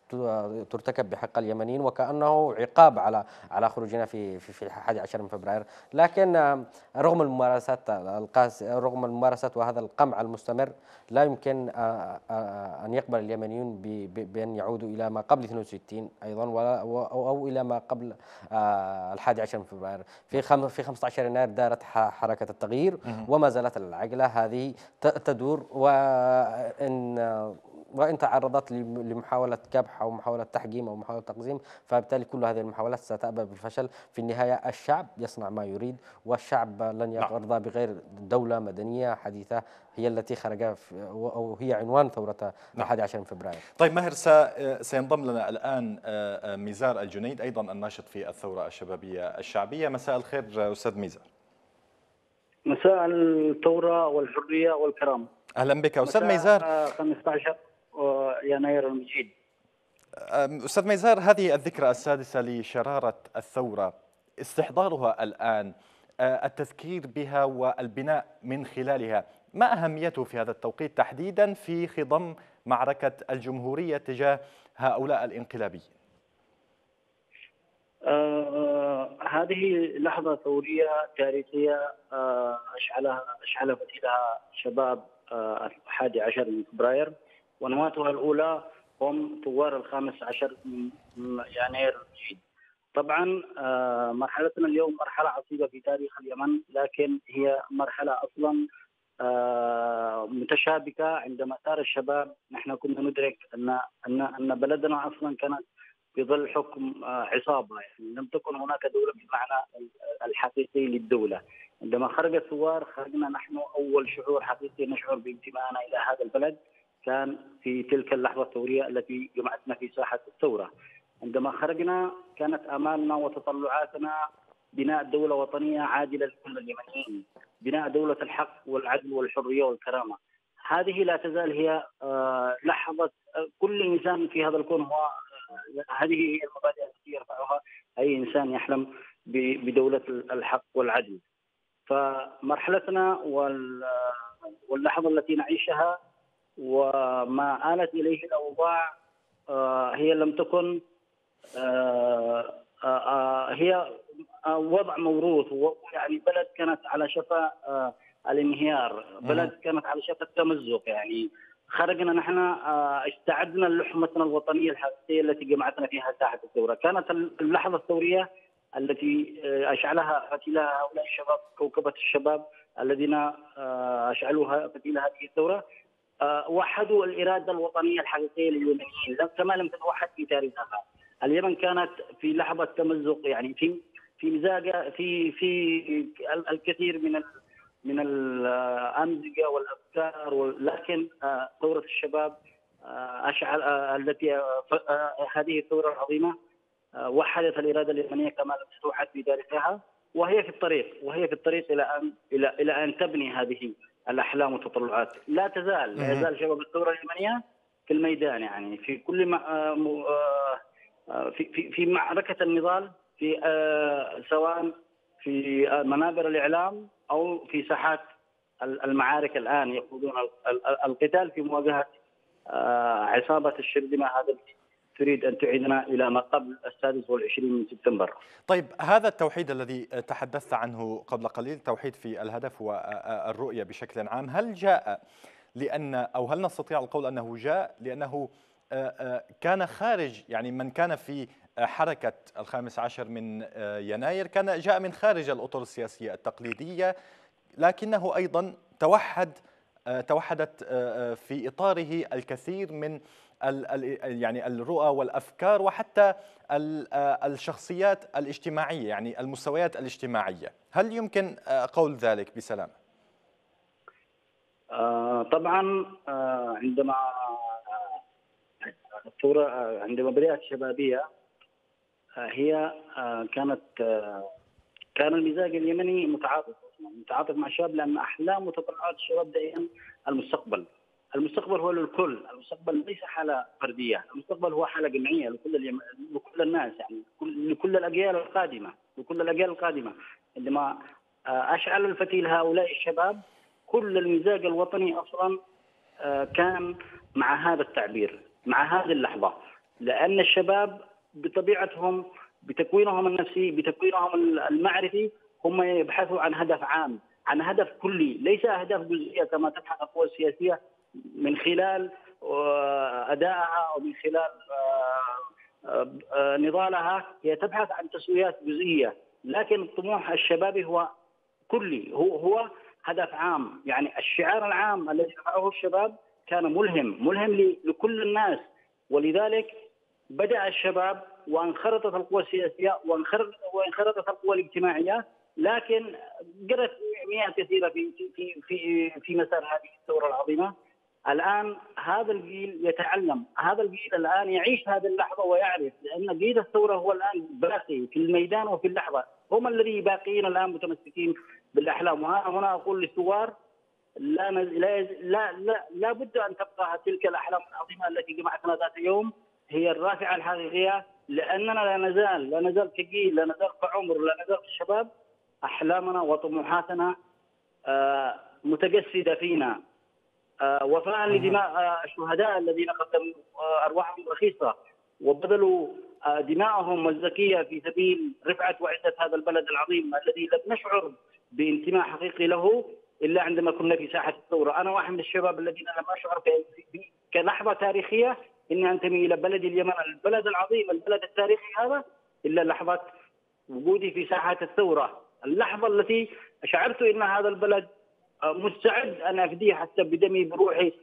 Speaker 5: ترتكب بحق اليمنيين، وكأنه عقاب على على خروجنا في في في الحادي عشر من فبراير. لكن رغم الممارسات القاس رغم الممارسات وهذا القمع المستمر، لا يمكن أن يقبل اليمنيون بأن يعودوا إلى ما قبل اثنين وستين أيضا، أو إلى ما قبل الحادي عشر من فبراير. في في خمسة عشر يناير دارت حركة التغيير، وما زالت العجلة هذه تدور، وإن وإن تعرضت لمحاولة كبح أو محاولة تحجيم أو محاولة تقزيم، فبالتالي كل هذه المحاولات ستأبى بالفشل. في النهاية الشعب يصنع ما يريد، والشعب لن يرضى بغير دولة مدنية حديثة هي التي خرج أو هي عنوان ثورة الحادي عشر من فبراير.
Speaker 1: طيب ماهر، سينضم لنا الآن ميزار الجنيد، أيضا الناشط في الثورة الشبابية الشعبية. مساء الخير أستاذ ميزار.
Speaker 7: مساء الثورة والحرية والكرامة.
Speaker 1: أهلا بك أستاذ ميزار.
Speaker 7: خمسة عشر يناير المجيد.
Speaker 1: أستاذ ميزار، هذه الذكرى السادسة لشرارة الثورة، استحضارها الآن، التذكير بها والبناء من خلالها، ما أهميته في هذا التوقيت تحديدا في خضم معركة الجمهورية تجاه هؤلاء الانقلابيين؟
Speaker 7: آه هذه لحظة ثورية تاريخية آه أشعلها أشعل فتيلها شباب آه الحادي عشر من فبراير، ونواتها الأولى هم ثوار الخامس عشر من يناير المجيد. طبعا آه مرحلتنا اليوم مرحلة عصيبة في تاريخ اليمن، لكن هي مرحلة أصلا آه متشابكة. عندما ثار الشباب نحن كنا ندرك أن أن أن بلدنا أصلا كانت في ظل حكم عصابة، يعني لم تكن هناك دولة بالمعنى الحقيقي للدولة. عندما خرج الثوار خرجنا نحن أول شعور حقيقي نشعر بانتمائنا إلى هذا البلد كان في تلك اللحظة الثورية التي جمعتنا في ساحة الثورة. عندما خرجنا كانت آمالنا وتطلعاتنا بناء دولة وطنية عادلة لكل اليمنيين، بناء دولة الحق والعدل والحرية والكرامة. هذه لا تزال هي لحظة كل إنسان في هذا الكون، هو هذه هي المبادئ التي يرفعها أي إنسان يحلم بدولة الحق والعدل. فمرحلتنا واللحظة التي نعيشها وما آلت إليه الأوضاع هي لم تكن هي وضع موروث، يعني بلد كانت على شفا الانهيار، بلد كانت على شفا التمزق. يعني خرجنا نحن استعدنا لحمتنا الوطنية الحقيقية التي جمعتنا فيها ساحة الثورة. كانت اللحظة الثورية التي أشعلها فتيلها هؤلاء الشباب، كوكبة الشباب الذين أشعلوها فتيل هذه الثورة، وحدوا الإرادة الوطنية الحقيقية لليمنيين كما لم تتوحد في تاريخها. اليمن كانت في لحظة تمزق، يعني في في مزاج في في الكثير من ال من الأمزجة والأفكار، لكن ثورة الشباب أشعل التي هذه الثورة العظيمة وحدت الإرادة اليمنية كما لم تتوحد في تاريخها، وهي في الطريق وهي في الطريق إلى أن إلى إلى أن تبني هذه الأحلام والتطلعات. لا تزال لا يزال شباب الثورة اليمنية في الميدان، يعني في كل ما في في في معركة النضال، في سواء في منابر الإعلام أو في ساحات المعارك. الآن يخوضون القتال في مواجهة عصابة الشرذمة هذا تريد أن تعيدنا إلى ما قبل السادس والعشرين من سبتمبر.
Speaker 1: طيب، هذا التوحيد الذي تحدثت عنه قبل قليل، توحيد في الهدف والرؤية بشكل عام، هل جاء لأن أو هل نستطيع القول أنه جاء لأنه كان خارج، يعني من كان في حركة الخامس عشر من يناير كان جاء من خارج الأطر السياسية التقليدية، لكنه أيضا توحد توحدت في إطاره الكثير من يعني الرؤى والأفكار وحتى الشخصيات الاجتماعية، يعني المستويات الاجتماعية. هل يمكن قول ذلك بسلام؟
Speaker 7: طبعا عندما الثورة عندما بدأت الشبابية هي كانت كان المزاج اليمني متعاطف متعاطف مع الشباب، لأن أحلام وتطلعات الشباب دائما المستقبل. المستقبل هو للكل، المستقبل ليس حالة فردية، المستقبل هو حالة جمعية لكل اليم... لكل الناس، يعني لكل الأجيال القادمة لكل الأجيال القادمة. عندما أشعل الفتيل هؤلاء الشباب كل المزاج الوطني أصلا كان مع هذا التعبير، مع هذه اللحظة. لأن الشباب بطبيعتهم بتكوينهم النفسي بتكوينهم المعرفي هم يبحثوا عن هدف عام، عن هدف كلي، ليس أهداف جزئية كما تبحث القوى السياسية من خلال أدائها أو من خلال نضالها. هي تبحث عن تسويات جزئية، لكن الطموح الشبابي هو كلي، هو هو هدف عام. يعني الشعار العام الذي رفعه الشباب كان ملهم ملهم لكل الناس، ولذلك بدأ الشباب وانخرطت القوى السياسية وانخرطت القوى الاجتماعية، لكن جرت مئات كثيرة في في في في مسار هذه الثورة العظيمة. الآن هذا الجيل يتعلم، هذا الجيل الآن يعيش هذه اللحظة ويعرف، لأن جيل الثورة هو الآن باقي في الميدان وفي اللحظة، هم الذي باقيين الآن متمسكين بالأحلام. وأنا هنا أقول للثوار لا لا لا لا, لا بد أن تبقى تلك الأحلام العظيمة التي جمعتنا ذات يوم هي الرافعة الحقيقية، لأننا لا نزال لا نزال كجيل، لا نزال كعمر، لا نزال كشباب أحلامنا وطموحاتنا آه متجسدة فينا. آه وفاء لدماء آه الشهداء الذين قدموا آه أرواحهم رخيصة وبذلوا آه دماءهم الزكية في سبيل رفعة وعزة هذا البلد العظيم الذي لم نشعر بانتماء حقيقي له إلا عندما كنا في ساحة الثورة. أنا واحد من الشباب الذين لم أشعر كلحظة تاريخية إني أنتمي إلى بلدي اليمن، البلد العظيم، البلد التاريخي هذا، إلا لحظة وجودي في ساحة الثورة، اللحظة التي شعرت إن هذا البلد مستعد أن أفديه حتى بدمي بروحي.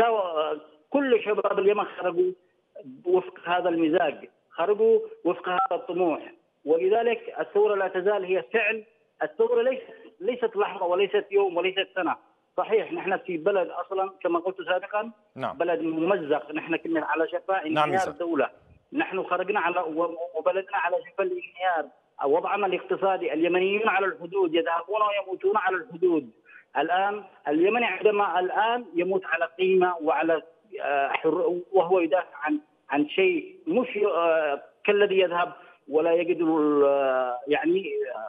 Speaker 7: كل شباب اليمن خرجوا وفق هذا المزاج، خرجوا وفق هذا الطموح، ولذلك الثورة لا تزال هي فعل. الثورة ليست ليست لحظة وليست يوم وليست سنة. صحيح نحن في بلد أصلا كما قلت سابقا
Speaker 1: نعم.
Speaker 7: بلد ممزق، نحن كنا على شفا انهيار
Speaker 1: نعم
Speaker 7: الدولة، نحن خرجنا على وبلدنا على شفا الانهيار. وضعنا الاقتصادي، اليمنيون على الحدود يذهبون ويموتون على الحدود. الآن اليمني عندما الآن يموت على قيمة وعلى حر، وهو يدافع عن عن شيء مش كالذي يذهب ولا يجد يعني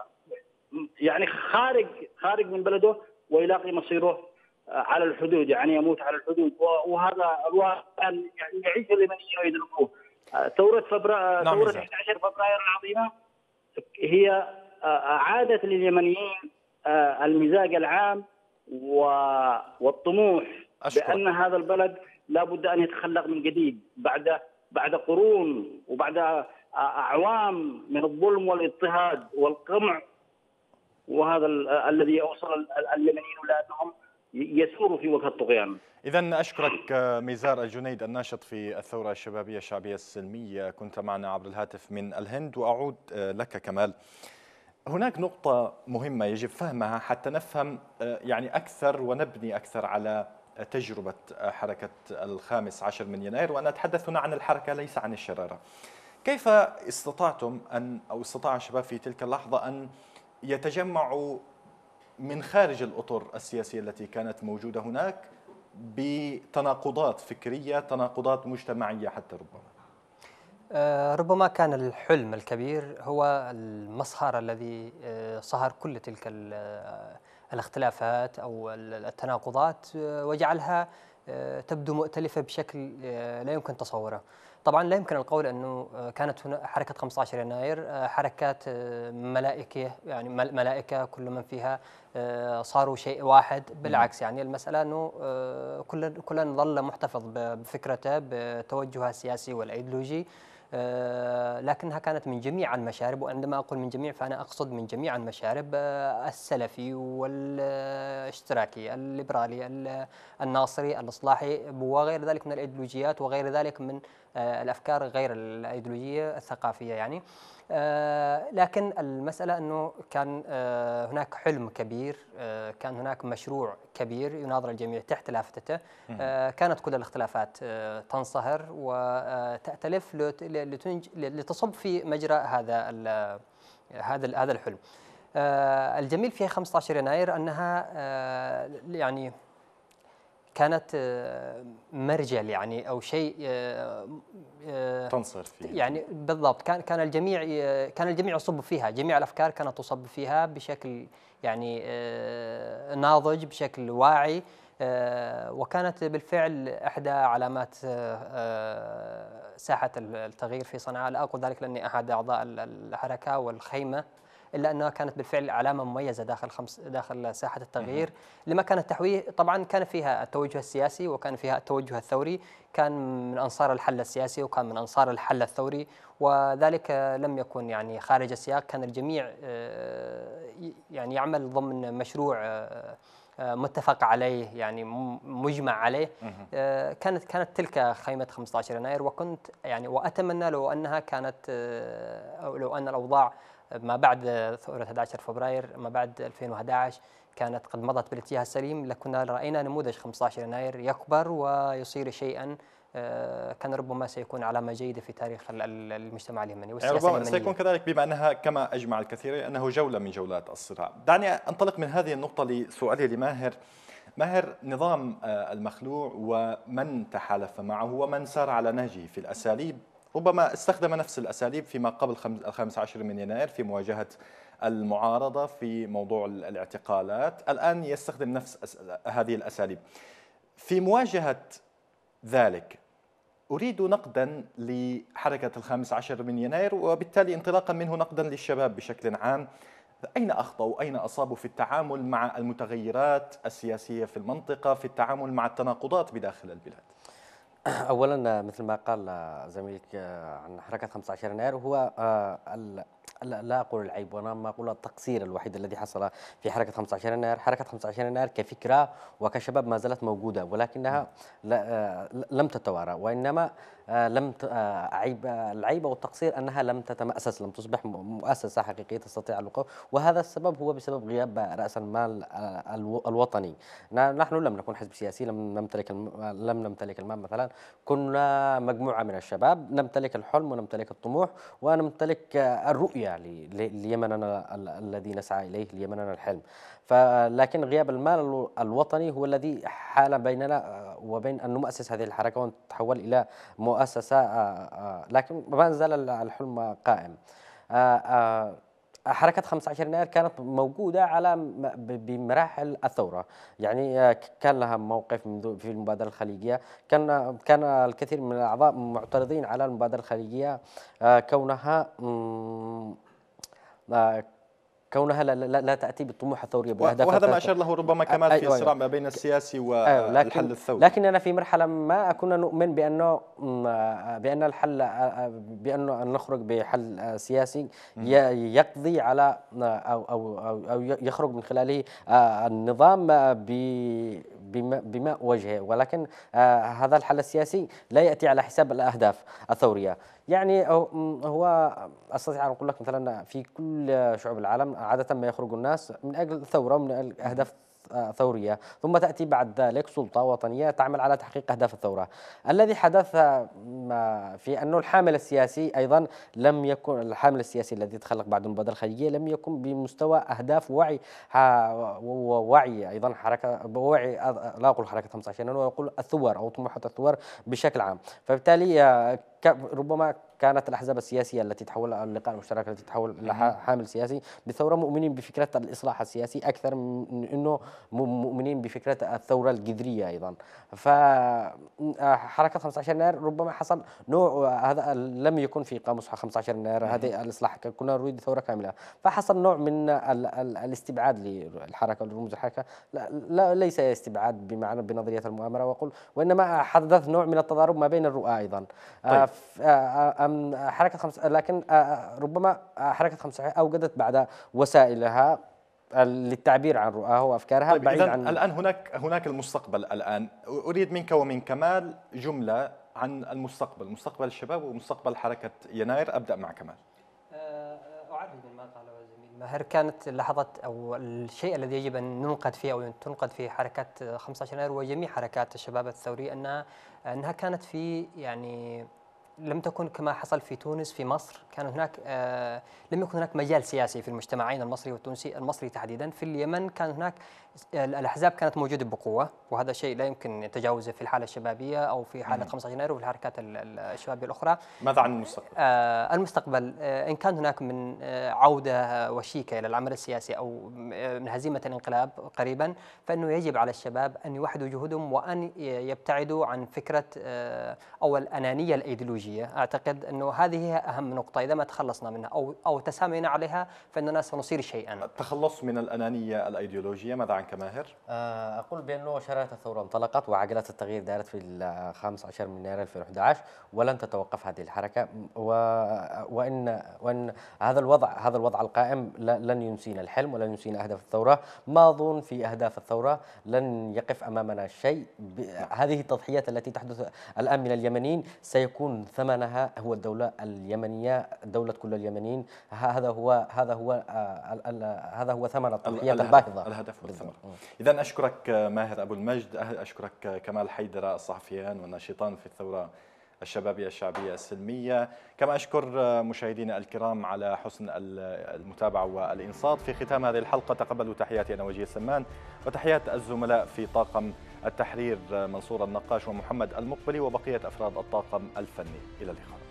Speaker 7: يعني خارج خارج من بلده ويلاقي مصيره على الحدود، يعني يموت على الحدود. وهذا الواقع يعني يعيش اليمنيين ويدركوه. ثورة فبراير
Speaker 1: نعم
Speaker 7: ثورة أحد عشر فبراير العظيمة هي أعادت لليمنيين المزاج العام والطموح
Speaker 1: أشكر.
Speaker 7: بأن هذا البلد لا بد أن يتخلق من جديد بعد بعد قرون وبعد أعوام من الظلم والاضطهاد والقمع، وهذا الذي أوصل اليمنيين لأنهم يسوروا في وجه الطغيان.
Speaker 1: إذن أشكرك ميزار الجنيد الناشط في الثورة الشبابية الشعبية السلمية، كنت معنا عبر الهاتف من الهند. وأعود لك كمال. هناك نقطة مهمة يجب فهمها حتى نفهم يعني أكثر ونبني أكثر على تجربة حركة الخامس عشر من يناير، وأنا أتحدث هنا عن الحركة ليس عن الشرارة. كيف استطعتم أن أو استطاع الشباب في تلك اللحظة أن يتجمعوا من خارج الأطر السياسية التي كانت موجودة هناك بتناقضات فكرية، تناقضات مجتمعية حتى ربما؟
Speaker 4: ربما كان الحلم الكبير هو المصهر الذي صهر كل تلك الاختلافات أو التناقضات وجعلها تبدو مؤتلفة بشكل لا يمكن تصوره. طبعا لا يمكن القول أنه كانت هنا حركة خمسة عشر يناير حركات ملائكة، يعني ملائكة كل من فيها صاروا شيء واحد. بالعكس، يعني المسألة أنه كل كل ظل محتفظ بفكرته بتوجهه السياسي والأيديولوجي، لكنها كانت من جميع المشارب. وعندما أقول من جميع فأنا أقصد من جميع المشارب، السلفي والاشتراكي، الليبرالي، الناصري، الإصلاحي، وغير ذلك من الأيديولوجيات وغير ذلك من الأفكار غير الأيديولوجية الثقافية يعني. لكن المسألة أنه كان هناك حلم كبير، كان هناك مشروع كبير يناظر الجميع تحت لافتته. كانت كل الاختلافات تنصهر وتأتلف لتصب في مجرى هذا هذا هذا الحلم. الجميل في خمسة عشر يناير أنها يعني كانت مرجل يعني أو شيء
Speaker 1: تنصر فيه،
Speaker 4: يعني بالضبط. كان كان الجميع كان الجميع يصب فيها، جميع الأفكار كانت تصب فيها بشكل يعني ناضج، بشكل واعي. آه، وكانت بالفعل إحدى علامات آه، ساحة التغيير في صنعاء. لا أقول ذلك لأني أحد أعضاء الحركة والخيمة، إلا أنها كانت بالفعل علامة مميزة داخل خمس داخل ساحة التغيير، لما كانت تحويه. طبعا كان فيها التوجه السياسي وكان فيها التوجه الثوري، كان من أنصار الحل السياسي وكان من أنصار الحل الثوري، وذلك لم يكن يعني خارج السياق. كان الجميع آه، يعني يعمل ضمن مشروع آه، متفق عليه، يعني مجمع عليه. آه، كانت كانت تلك خيمة خمسة عشر يناير، وكنت يعني وأتمنى لو أنها كانت آه، أو لو أن الأوضاع ما بعد ثورة أحد عشر فبراير، ما بعد ألفين وأحد عشر، كانت قد مضت بالاتجاه السليم، لكنا رأينا نموذج خمسة عشر يناير يكبر ويصير شيئا آه، كان ربما سيكون علامة جيدة في تاريخ المجتمع اليمني والسياسة
Speaker 1: يعني ربما
Speaker 4: اليمنية.
Speaker 1: سيكون كذلك، بما أنها كما أجمع الكثير أنه جولة من جولات الصراع. دعني أنطلق من هذه النقطة لسؤالي لماهر. ماهر، نظام المخلوع ومن تحالف معه ومن سار على نهجه في الأساليب ربما استخدم نفس الأساليب فيما قبل الخامس عشر من يناير في مواجهة المعارضة في موضوع الاعتقالات، الآن يستخدم نفس هذه الأساليب في مواجهة ذلك. أريد نقدا لحركة الخامس عشر من يناير، وبالتالي انطلاقا منه نقدا للشباب بشكل عام. أين أخطأوا؟ أين أصابوا في التعامل مع المتغيرات السياسية في المنطقة، في التعامل مع التناقضات بداخل البلاد؟
Speaker 5: اولا مثل ما قال زميلك عن حركه خمسة عشر يناير، هو لا اقول العيب وانما اقول التقصير الوحيد الذي حصل في حركه خمسة عشر يناير. حركه خمسة عشر يناير كفكره وكشباب ما زالت موجوده، ولكنها لم تتوارى، وانما لم عيب العيب والتقصير انها لم تتمأسس، لم تصبح مؤسسه حقيقيه تستطيع الوقوف، وهذا السبب هو بسبب غياب راس المال الوطني. نحن لم نكن حزب سياسي، لم نمتلك لم نمتلك المال مثلا، كنا مجموعه من الشباب نمتلك الحلم ونمتلك الطموح ونمتلك الرؤيه ليمننا الذي نسعى اليه، ليمننا الحلم. فلكن غياب المال الوطني هو الذي حال بيننا وبين أن نؤسس هذه الحركة ونتحول إلى مؤسسة، لكن ما زال الحلم قائم. حركة خمسة عشر يناير كانت موجودة على بمراحل الثورة، يعني كان لها موقف في المبادرة الخليجية، كان كان الكثير من الأعضاء معترضين على المبادرة الخليجية كونها كونها لا, لا, لا تأتي بالطموح الثوري بأهداف،
Speaker 1: وهذا ما أشار له ربما كمال في الصراع ما بين السياسي والحل الثوري.
Speaker 5: لكننا في مرحلة ما كنا نؤمن بأنه بأن الحل بأنه أن نخرج بحل سياسي يقضي على أو أو أو يخرج من خلاله النظام بما بما وجهه، ولكن هذا الحل السياسي لا يأتي على حساب الأهداف الثورية. يعني هو أستطيع أن أقول لك مثلا في كل شعوب العالم عادة ما يخرج الناس من أجل ثورة ومن أجل أهداف ثورية، ثم تأتي بعد ذلك سلطة وطنية تعمل على تحقيق أهداف الثورة. الذي حدث في أنه الحامل السياسي أيضا لم يكن الحامل السياسي الذي تخلق بعد المبادرة الخليجية لم يكن بمستوى أهداف ووعي ووعي أيضا حركة ووعي، لا أقول حركة خمسة عشر يناير، وأقول الثوار أو طموحات الثوار بشكل عام. فبالتالي ربما كانت الأحزاب السياسية التي تحول اللقاء المشترك التي تحول إلى حامل سياسي بثورة مؤمنين بفكرة الإصلاح السياسي أكثر من أنه مؤمنين بفكرة الثورة الجذرية أيضا. فحركة خمسة عشر يناير ربما حصل نوع، هذا لم يكن في قاموس خمسة عشر يناير هذه الإصلاح، كنا نريد ثورة كاملة، فحصل نوع من الاستبعاد للحركة ولرموز الحركة، لا ليس استبعاد بمعنى بنظرية المؤامرة وأقول، وإنما حدث نوع من التضارب ما بين الرؤى أيضا. طيب. حركة خمسة لكن ربما حركة خمسة أوجدت بعد وسائلها للتعبير عن رؤاها وأفكارها.
Speaker 1: طيب
Speaker 5: بعيد عن
Speaker 1: الآن هناك هناك المستقبل. الآن أريد منك ومن كمال جملة عن المستقبل، مستقبل الشباب ومستقبل حركة يناير. أبدأ مع كمال.
Speaker 4: أعدد ما قاله زميل ماهر. كانت لحظة أو الشيء الذي يجب أن ننقد فيه أو تنقد فيه حركة خمسة عشر يناير وجميع حركات الشباب الثوري أنها أنها كانت في يعني لم تكن كما حصل في تونس في مصر. كان هناك آه لم يكن هناك مجال سياسي في المجتمعين المصري والتونسي، المصري تحديدا. في اليمن كان هناك الأحزاب كانت موجودة بقوة، وهذا شيء لا يمكن تجاوزه في الحالة الشبابية أو في حالة خمسة عشر يناير وفي الحركات الشبابية الأخرى.
Speaker 1: ماذا عن المستقبل؟
Speaker 4: آه المستقبل آه إن كان هناك من آه عودة وشيكة إلى العمل السياسي أو من هزيمة الانقلاب قريبا، فإنه يجب على الشباب أن يوحدوا جهودهم وأن يبتعدوا عن فكرة آه أو الأنانية الأيديولوجية. أعتقد أنه هذه هي أهم نقطة، إذا ما تخلصنا منها أو أو تسامينا عليها فإننا سنصير شيئا.
Speaker 1: التخلص من الأنانية الأيديولوجية، ماذا عنك ماهر؟
Speaker 5: أقول بأنه شرارة الثورة انطلقت وعجلات التغيير دارت في الخامس عشر من يناير ألفين وأحد عشر، ولن تتوقف هذه الحركة، وإن وإن هذا الوضع هذا الوضع القائم لن ينسينا الحلم ولن ينسينا أهداف الثورة. ما أظن في أهداف الثورة لن يقف أمامنا شيء. هذه التضحيات التي تحدث الآن من اليمنيين سيكون ثمنها هو الدولة اليمنية، دولة كل اليمنيين. هذا هو هذا هو هذا هو ثمن التضحيات الباهظة.
Speaker 1: الهدف والثمر. إذا أشكرك ماهر أبو المجد، أشكرك كمال حيدر، الصحفيان والناشطان في الثورة الشبابية الشعبية السلمية، كما أشكر مشاهدينا الكرام على حسن المتابعة والإنصات. في ختام هذه الحلقة تقبلوا تحياتي أنا وجيه السمان وتحيات الزملاء في طاقم التحرير منصور النقاش ومحمد المقبلي وبقية أفراد الطاقم الفني. إلى اللقاء.